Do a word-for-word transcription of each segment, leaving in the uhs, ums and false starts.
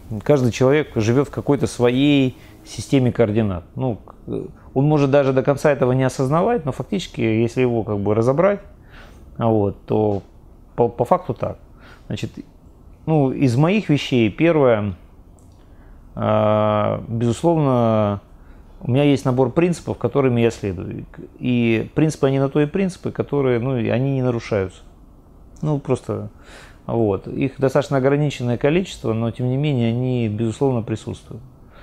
каждый человек живет в какой-то своей системе координат. Ну, он может даже до конца этого не осознавать, но фактически, если его как бы разобрать, вот, то по, по факту так. Значит, ну, из моих вещей первое, э, безусловно, у меня есть набор принципов, которыми я следую. И принципы, они на то и принципы, которые, ну, они не нарушаются. Ну, просто, вот. Их достаточно ограниченное количество, но, тем не менее, они, безусловно, присутствуют.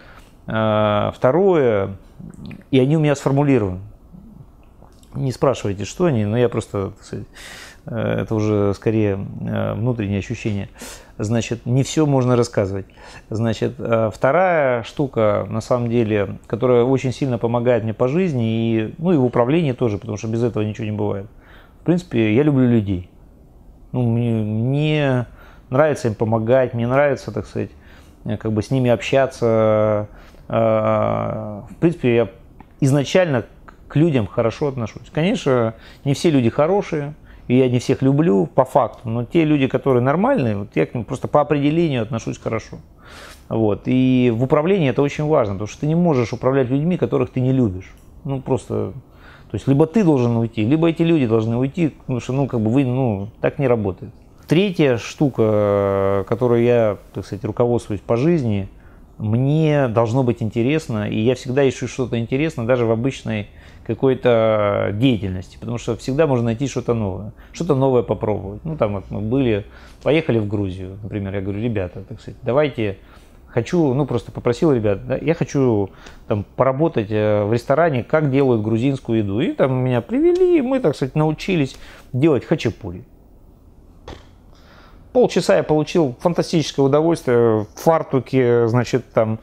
Второе, и они у меня сформулированы. Не спрашивайте, что они, но я просто, так сказать, это уже скорее внутреннее ощущение. Значит, не все можно рассказывать. Значит, вторая штука, на самом деле, которая очень сильно помогает мне по жизни, и, ну, и в управлении тоже, потому что без этого ничего не бывает. В принципе, я люблю людей. Ну, мне, мне нравится им помогать, мне нравится, так сказать, как бы с ними общаться. В принципе, я изначально к людям хорошо отношусь. Конечно, не все люди хорошие, и я не всех люблю по факту, но те люди, которые нормальные, вот я к ним просто по определению отношусь хорошо. Вот. И в управлении это очень важно, потому что ты не можешь управлять людьми, которых ты не любишь. Ну, просто, то есть, либо ты должен уйти, либо эти люди должны уйти, потому что, ну, как бы вы, ну, так не работает. Третья штука, которой я, так сказать, руководствуюсь по жизни, мне должно быть интересно, и я всегда ищу что-то интересное, даже в обычной какой-то деятельности, потому что всегда можно найти что-то новое, что-то новое попробовать. Ну, там вот мы были, поехали в Грузию, например, я говорю, ребята, так сказать, давайте, хочу, ну, просто попросил ребят, да, я хочу там поработать в ресторане, как делают грузинскую еду, и там меня привели, и мы, так сказать, научились делать хачапури. Полчаса я получил фантастическое удовольствие в фартуке, значит, там,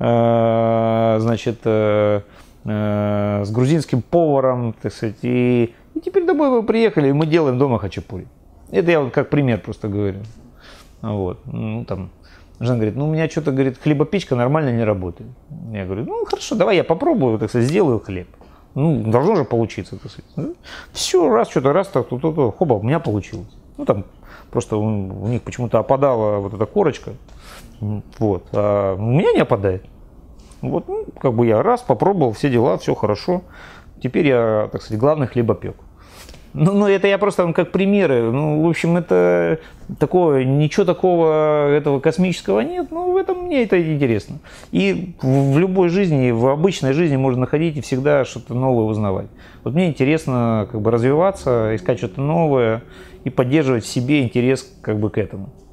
э, значит, э, э, с грузинским поваром, так сказать, и, и теперь домой мы приехали, и мы делаем дома хачапури. Это я вот как пример просто говорю. Вот, ну, там, жена говорит, ну, у меня что-то, говорит, хлебопечка нормально не работает. Я говорю, ну, хорошо, давай я попробую, так сказать, сделаю хлеб. Ну, должно же получиться, так сказать. Все, раз, что-то, раз, так, то-то, хоба, у меня получилось. Ну, там, просто у, у них почему-то опадала вот эта корочка, вот, а у меня не опадает. Вот, ну, как бы я раз попробовал, все дела, все хорошо. Теперь я, так сказать, главный хлебопек. Ну, ну, это я просто вам как примеры. Ну, в общем, это такое, ничего такого этого космического нет, но в этом мне это интересно. И в любой жизни, в обычной жизни можно находить и всегда что-то новое узнавать. Вот мне интересно как бы развиваться, искать что-то новое и поддерживать в себе интерес как бы к этому.